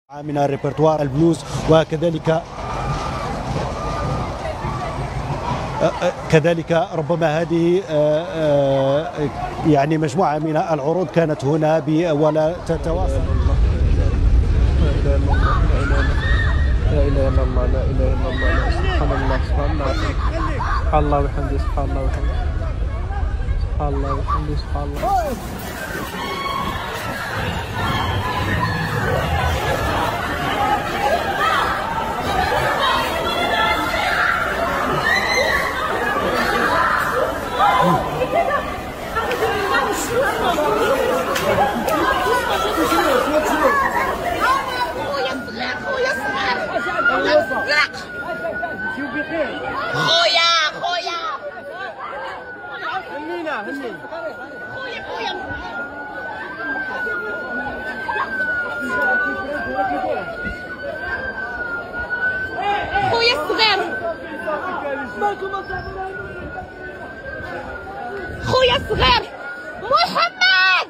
من الريpertoire البلوز، وكذلك ربما هذه يعني مجموعة من العروض كانت هنا ولا تتواصل. لا اله الا الله، لا اله الا الله، سبحان الله، سبحان الله، سبحان الله وبحمده، سبحان الله وبحمده، سبحان الله وبحمده، سبحان الله. خويا هنينا خويا الصغير، خويا الصغير محمد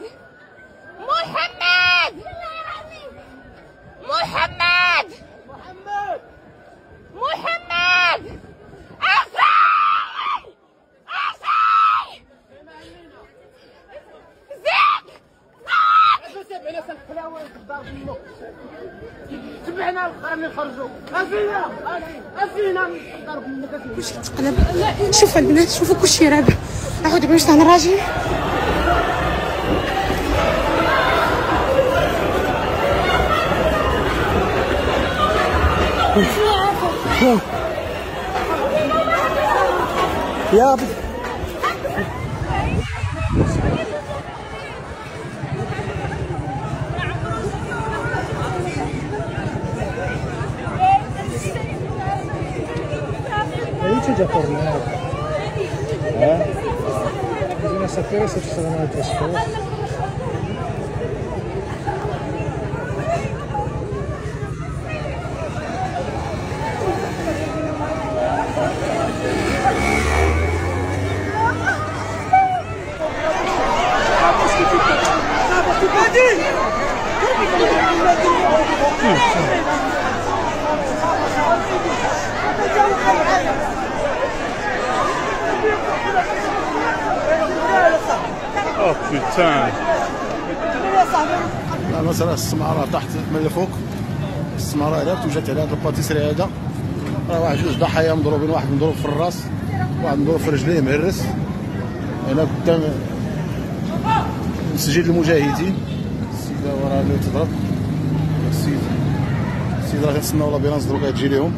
تبعنا الخرا اللي خرجوا افينا ضرب منك. واش تقلب؟ شوف البنات، شوفوا كلشي رابح. اعوذ بالله من الشيطان الرجيم. يا Già tornato. Bisogna sapere se ci saranno altre sfide. اوه بوتان. مثلا السماره تحت من الفوق، السماره هذا توجد على هذا الباتيسري هذا، راه واحد جوج ضحايا مضروبين، واحد مضروب في الراس، واحد مضروب في رجليه مهرس. هنا قدام مسجد المجاهدين، السيده وراه اللي تضرب، السيد راه كنتسناو لابيلانس دروكا تجي ليهم.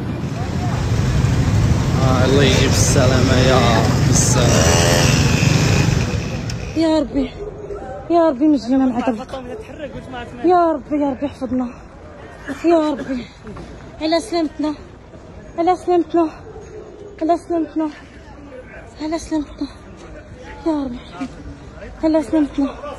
الله يجيب السلامة يا رب، السلامة يا ربي، يا ربي مجينا مع دربك، يا ربي، يا ربي حفظنا، يا ربي على سلامتنا، على سلامتنا، على سلامتنا، على سلامتنا، يا ربي على سلامتنا.